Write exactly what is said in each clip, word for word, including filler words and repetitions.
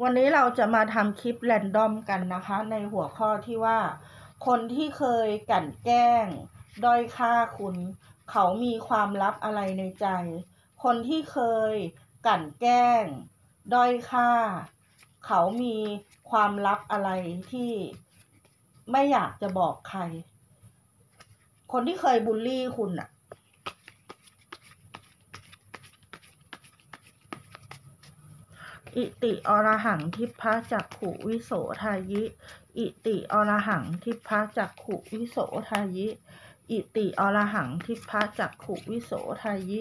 วันนี้เราจะมาทำคลิปแรนดอมกันนะคะในหัวข้อที่ว่าคนที่เคยกลั่นแกล้งด้อยค่าคุณเขามีความลับอะไรในใจคนที่เคยกลั่นแกล้งด้อยค่าเขามีความลับอะไรที่ไม่อยากจะบอกใครคนที่เคยบูลลี่คุณอะอิติอรหังทิพพจักขุวิโสทายิอิติอรหังทิพพจักขุวิโสทายิอิติอรหังทิพพจักขุวิโสทายิ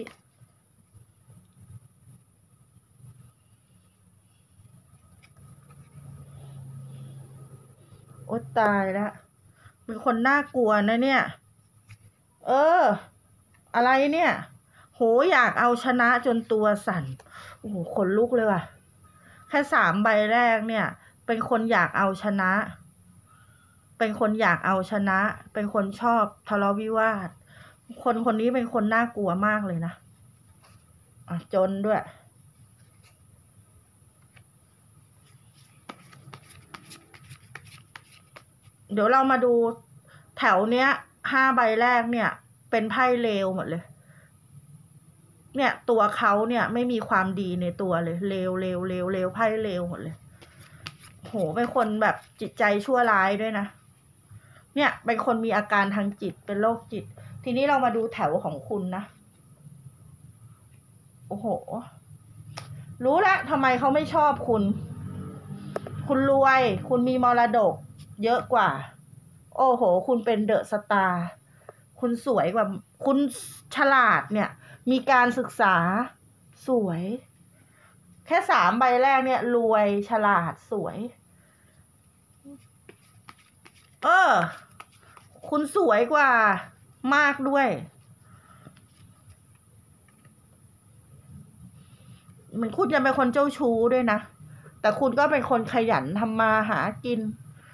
โอ๊ยตายแล้วเป็นคนน่ากลัวนะเนี่ยเอออะไรเนี่ยโหอยากเอาชนะจนตัวสั่นโอ้โหขนลุกเลยว่ะแค่สามใบแรกเนี่ยเป็นคนอยากเอาชนะเป็นคนอยากเอาชนะเป็นคนชอบทะเลาะวิวาทคนคนนี้เป็นคนน่ากลัวมากเลยนะอ่ะจนด้วยเดี๋ยวเรามาดูแถวเนี้ยห้าใบแรกเนี่ยเป็นไพ่เลวหมดเลยเนี่ยตัวเขาเนี่ยไม่มีความดีในตัวเลยเลวเลวเลวเลวไพ่เลวหมดเลยโหเป็นคนแบบจิตใจชั่วร้ายด้วยนะเนี่ยเป็นคนมีอาการทางจิตเป็นโรคจิตทีนี้เรามาดูแถวของคุณนะโอ้โหรู้แล้วทำไมเขาไม่ชอบคุณคุณรวยคุณมีมรดกเยอะกว่าโอ้โหคุณเป็นเดอะสตาร์คุณสวยกว่าคุณฉลาดเนี่ยมีการศึกษาสวยแค่สามใบแรกเนี่ยรวยฉลาดสวยเออคุณสวยกว่ามากด้วยเหมือนคุณจะเป็นคนเจ้าชู้ด้วยนะแต่คุณก็เป็นคนขยันทำมาหากิน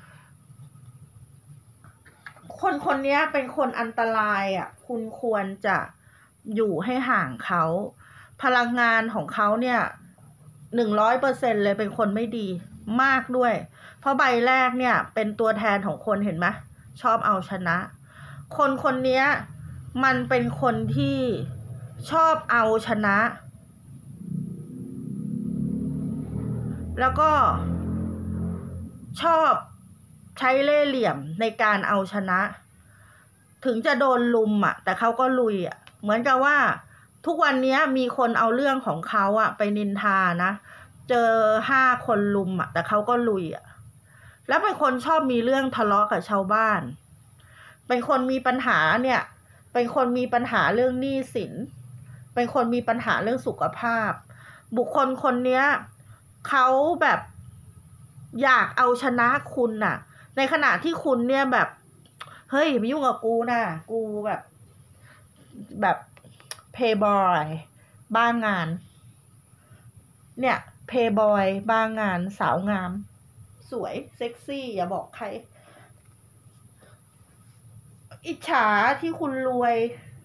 คนคนนี้เป็นคนอันตรายอ่ะคุณควรจะอยู่ให้ห่างเขาพลังงานของเขาเนี่ยหนึ่งร้อยเปอร์เซ็นต์เลยเป็นคนไม่ดีมากด้วยเพราะใบแรกเนี่ยเป็นตัวแทนของคนเห็นไหมชอบเอาชนะคนคนนี้มันเป็นคนที่ชอบเอาชนะแล้วก็ชอบใช้เล่ห์เหลี่ยมในการเอาชนะถึงจะโดนลุมอ่ะแต่เขาก็ลุยอ่ะเหมือนกับว่าทุกวันนี้มีคนเอาเรื่องของเขาอ่ะไปนินทานะเจอห้าคนลุมอ่ะแต่เขาก็ลุยอ่ะแล้วเป็นคนชอบมีเรื่องทะเลาะกับชาวบ้านเป็นคนมีปัญหาเนี่ยเป็นคนมีปัญหาเรื่องหนี้สินเป็นคนมีปัญหาเรื่องสุขภาพบุคคลคนนี้เขาแบบอยากเอาชนะคุณน่ะในขณะที่คุณเนี่ยแบบเฮ้ยไม่ยุ่งกับกูนะกูแบบแบบเพย์บอยบ้างานเนี่ยเพย์บอยบ้างานสาวงามสวยเซ็กซี่อย่าบอกใครอิจฉาที่คุณรวย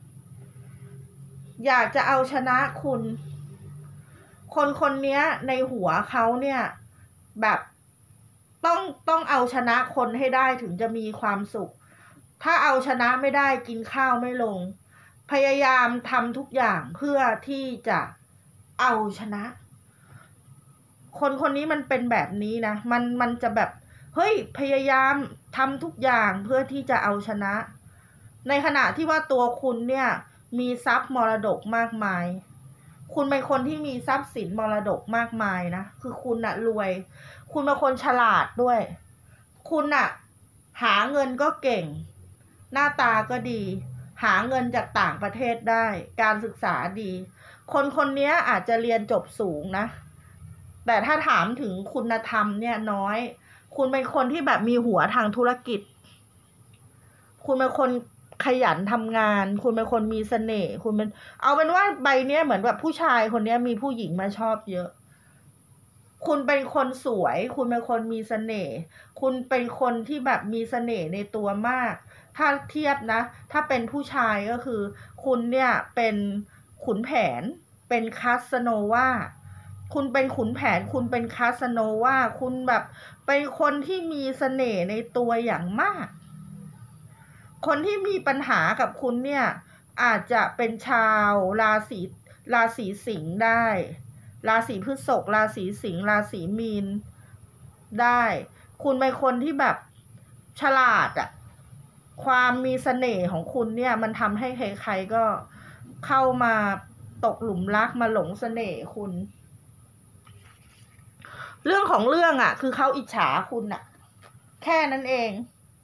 อยากจะเอาชนะคุณคนคนนี้ในหัวเขาเนี่ยแบบต้องต้องเอาชนะคนให้ได้ถึงจะมีความสุขถ้าเอาชนะไม่ได้กินข้าวไม่ลงพยายามทำทุกอย่างเพื่อที่จะเอาชนะคนคนนี้มันเป็นแบบนี้นะมันมันจะแบบเฮ้ยพยายามทำทุกอย่างเพื่อที่จะเอาชนะในขณะที่ว่าตัวคุณเนี่ยมีทรัพย์มรดกมากมายคุณเป็นคนที่มีทรัพย์สินมรดกมากมายนะคือคุณน่ะรวยคุณเป็นคนฉลาดด้วยคุณน่ะหาเงินก็เก่งหน้าตาก็ดีหาเงินจากต่างประเทศได้การศึกษาดีคนคนนี้อาจจะเรียนจบสูงนะแต่ถ้าถามถึงคุณธรรมเนี่ยน้อยคุณเป็นคนที่แบบมีหัวทางธุรกิจคุณเป็นคนขยันทำงานคุณเป็นคนมีเสน่ห์คุณเป็นเอาเป็นว่าใบเนี้ยเหมือนแบบผู้ชายคนนี้มีผู้หญิงมาชอบเยอะคุณเป็นคนสวยคุณเป็นคนมีเสน่ห์คุณเป็นคนที่แบบมีเสน่ห์ในตัวมากถ้าเทียบนะถ้าเป็นผู้ชายก็คือคุณเนี่ยเป็นขุนแผนเป็นคาสโนวาคุณเป็นขุนแผนคุณเป็นคาสโนวาคุณแบบเป็นคนที่มีเสน่ห์ในตัวอย่างมากคนที่มีปัญหากับคุณเนี่ยอาจจะเป็นชาวราศีราศีสิงห์ได้ราศีพฤษภราศีสิงห์ราศีมีนได้คุณเป็นคนที่แบบฉลาดอะความมีเสน่ห์ของคุณเนี่ยมันทำให้ใครๆก็เข้ามาตกหลุมรักมาหลงเสน่ห์คุณเรื่องของเรื่องอ่ะคือเขาอิจฉาคุณอ่ะแค่นั้นเอง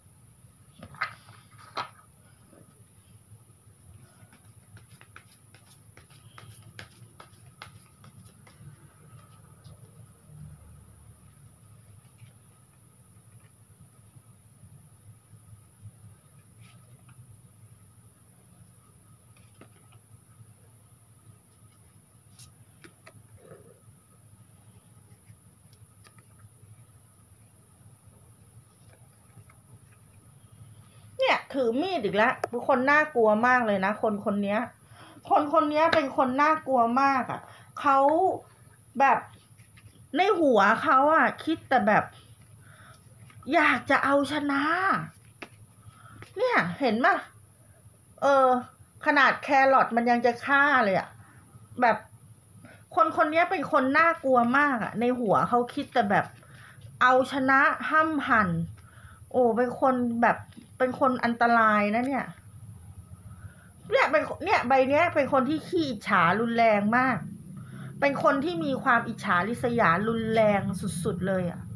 เนี่ยถือมีดอีกแล้วเป็นคนน่ากลัวมากเลยนะคนคนนี้คนคนนี้เป็นคนน่ากลัวมากอ่ะเขาแบบในหัวเขาอ่ะคิดแต่แบบอยากจะเอาชนะเนี่ยเห็นป่ะเออขนาดแครอทมันยังจะฆ่าเลยอ่ะแบบคนคนนี้เป็นคนน่ากลัวมากอ่ะในหัวเขาคิดแต่แบบเอาชนะห้ำหั่นโอ้เป็นคนแบบเป็นคนอันตรายนะเนี่ยเนี่ยเป็นเนี่ยใบเนี้ยเป็นคนที่ขี้อิจฉารุนแรงมากเป็นคนที่มีความอิจฉาริษยารุนแรงสุดๆเลยอ่ะ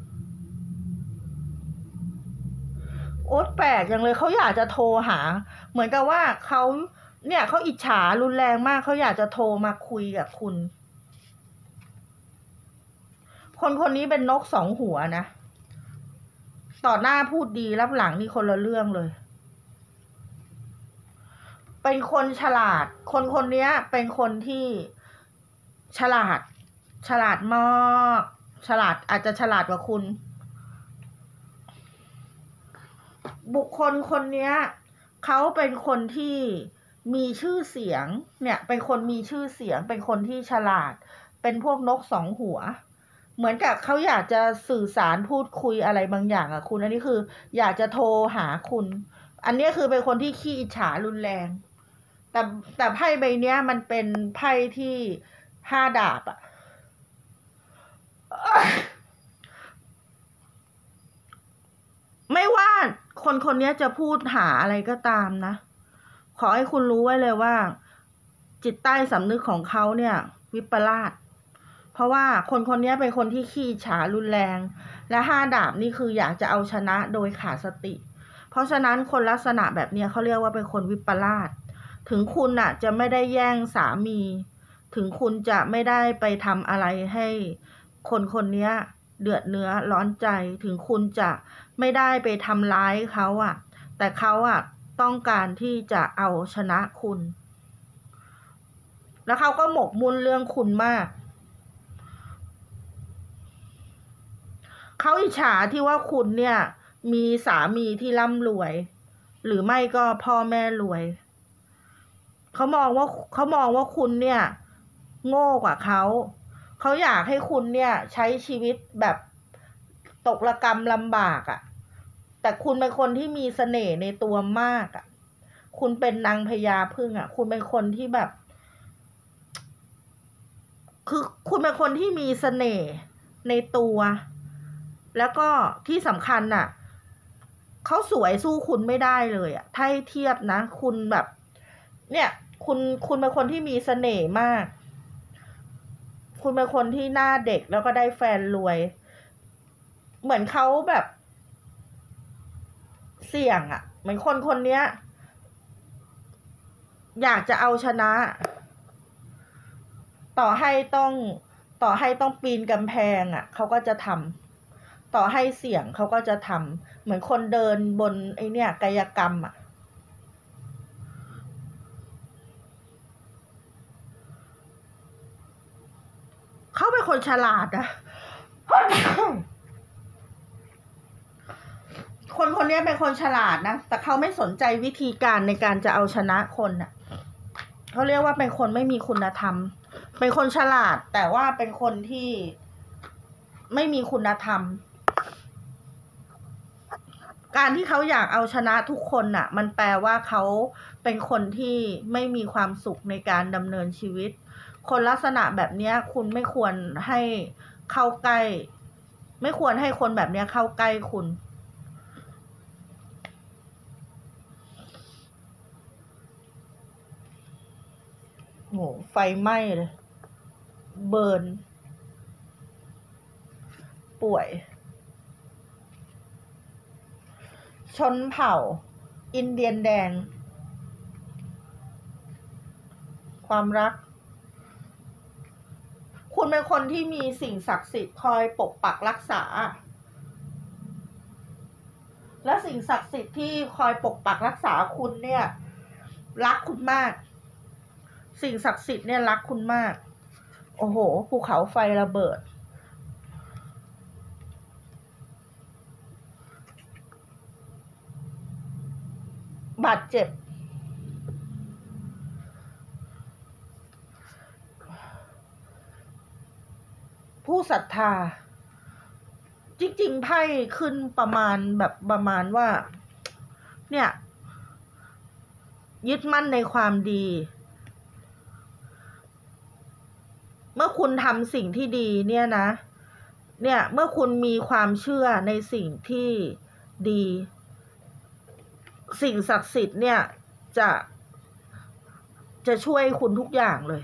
โอ๊ตแปลกอย่างเลยเขาอยากจะโทรหาเหมือนกับว่าเขาเนี่ยเขาอิจฉารุนแรงมากเขาอยากจะโทรมาคุยกับคุณคนคนนี้เป็นนกสองหัวนะต่อหน้าพูดดีรับหลังนี่คนละเรื่องเลยเป็นคนฉลาดคนคนนี้เป็นคนที่ฉลาดฉลาดมากฉลาดอาจจะฉลาดกว่าคุณบุคคลคนนี้เขาเป็นคนที่มีชื่อเสียงเนี่ยเป็นคนมีชื่อเสียงเป็นคนที่ฉลาดเป็นพวกนกสองหัวเหมือนกับเขาอยากจะสื่อสารพูดคุยอะไรบางอย่างอะคุณอันนี้คืออยากจะโทรหาคุณอันนี้คือเป็นคนที่ขี้อิจฉารุนแรงแต่แต่ไพ่ใบนี้มันเป็นไพ่ที่ห้าดาบอะไม่ว่าคนคนนี้จะพูดหาอะไรก็ตามนะขอให้คุณรู้ไว้เลยว่าจิตใต้สำนึกของเขาเนี่ยวิปลาสเพราะว่าคนคนนี้เป็นคนที่ขี้ฉารุนแรงและห้าดาบนี่คืออยากจะเอาชนะโดยขาดสติเพราะฉะนั้นคนลักษณะแบบนี้เขาเรียกว่าเป็นคนวิปลาสถึงคุณน่ะจะไม่ได้แย่งสามีถึงคุณจะไม่ได้ไปทำอะไรให้คนคนนี้เดือดเนื้อร้อนใจถึงคุณจะไม่ได้ไปทำร้ายเขาอ่ะแต่เขาอ่ะต้องการที่จะเอาชนะคุณแล้วเขาก็หมกมุ่นเรื่องคุณมากเขาอิจฉาที่ว่าคุณเนี่ยมีสามีที่ร่ำรวยหรือไม่ก็พ่อแม่รวยเขามองว่าเขามองว่าคุณเนี่ยโง่กว่าเขาเขาอยากให้คุณเนี่ยใช้ชีวิตแบบตกระกำลำบากอ่ะแต่คุณเป็นคนที่มีเสน่ห์ในตัวมากอ่ะคุณเป็นนางพญาผึ้งอ่ะคุณเป็นคนที่แบบคือคุณเป็นคนที่มีเสน่ห์ในตัวแล้วก็ที่สำคัญน่ะเขาสวยสู้คุณไม่ได้เลยอ่ะถ้าเทียบนะคุณแบบเนี่ยคุณคุณเป็นคนที่มีเสน่ห์มากคุณเป็นคนที่หน้าเด็กแล้วก็ได้แฟนรวยเหมือนเขาแบบเสี่ยงอ่ะเหมือนคนคนนี้อยากจะเอาชนะต่อให้ต้องต่อให้ต้องปีนกำแพงอ่ะเขาก็จะทำต่อให้เสี่ยงเขาก็จะทำเหมือนคนเดินบนไอเนี่ยกายกรรมอ่ะเขาเป็นคนฉลาดนะ คนคนนี้เป็นคนฉลาดนะแต่เขาไม่สนใจวิธีการในการจะเอาชนะคนน่ะเขาเรียกว่าเป็นคนไม่มีคุณธรรมเป็นคนฉลาดแต่ว่าเป็นคนที่ไม่มีคุณธรรมการที่เขาอยากเอาชนะทุกคนน่ะมันแปลว่าเขาเป็นคนที่ไม่มีความสุขในการดำเนินชีวิตคนลักษณะแบบนี้คุณไม่ควรให้เข้าใกล้ไม่ควรให้คนแบบนี้เข้าใกล้คุณโหไฟไหม้เลยเบิร์นป่วยชนเผ่าอินเดียนแดงความรักคุณเป็นคนที่มีสิ่งศักดิ์สิทธิ์คอยปกปักรักษาและสิ่งศักดิ์สิทธิ์ที่คอยปกปักรักษาคุณเนี่ยรักคุณมากสิ่งศักดิ์สิทธิ์เนี่ยรักคุณมากโอ้โหภูเขาไฟระเบิดบาดเจ็บผู้ศรัทธาจริงๆไพ่ขึ้นประมาณแบบประมาณว่าเนี่ยยึดมั่นในความดีเมื่อคุณทำสิ่งที่ดีเนี่ยนะเนี่ยเมื่อคุณมีความเชื่อในสิ่งที่ดีสิ่งศักดิ์สิทธิ์เนี่ยจะจะช่วยคุณทุกอย่างเลย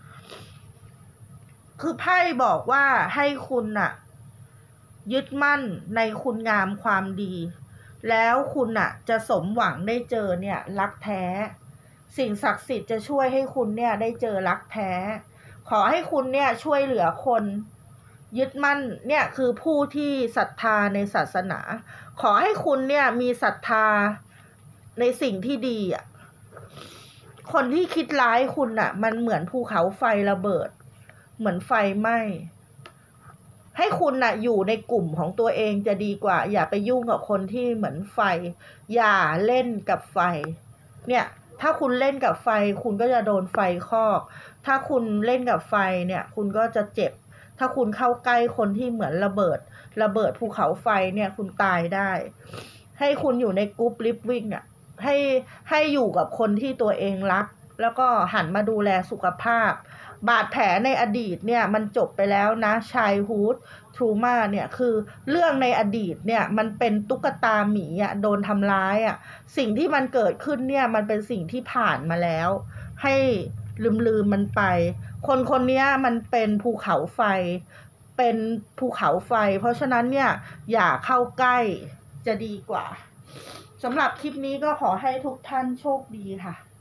คือไพ่บอกว่าให้คุณน่ะยึดมั่นในคุณงามความดีแล้วคุณน่ะจะสมหวังได้เจอเนี่ยรักแท้สิ่งศักดิ์สิทธิ์จะช่วยให้คุณเนี่ยได้เจอรักแท้ขอให้คุณเนี่ยช่วยเหลือคนยึดมั่นเนี่ยคือผู้ที่ศรัทธาในศาสนาขอให้คุณเนี่ยมีศรัทธาในสิ่งที่ดีอ่ะคนที่คิดร้ายคุณอ่ะมันเหมือนภูเขาไฟระเบิดเหมือนไฟไหม้ให้คุณน่ะอยู่ในกลุ่มของตัวเองจะดีกว่าอย่าไปยุ่งกับคนที่เหมือนไฟอย่าเล่นกับไฟเนี่ยถ้าคุณเล่นกับไฟคุณก็จะโดนไฟคอกถ้าคุณเล่นกับไฟเนี่ยคุณก็จะเจ็บถ้าคุณเข้าใกล้คนที่เหมือนระเบิดระเบิดภูเขาไฟเนี่ยคุณตายได้ให้คุณอยู่ในกรุ๊ปลิฟวิ่งอ่ะให้ให้อยู่กับคนที่ตัวเองรักแล้วก็หันมาดูแลสุขภาพบาดแผลในอดีตเนี่ยมันจบไปแล้วนะชายฮูดทรูมาเนี่ยคือเรื่องในอดีตเนี่ยมันเป็นตุ๊กตาหมีอ่ะโดนทำร้ายอ่ะสิ่งที่มันเกิดขึ้นเนี่ยมันเป็นสิ่งที่ผ่านมาแล้วให้ลืมลืมมันไปคนคนนี้มันเป็นภูเขาไฟเป็นภูเขาไฟเพราะฉะนั้นเนี่ยอย่าเข้าใกล้จะดีกว่าสำหรับคลิปนี้ก็ขอให้ทุกท่านโชคดีค่ะ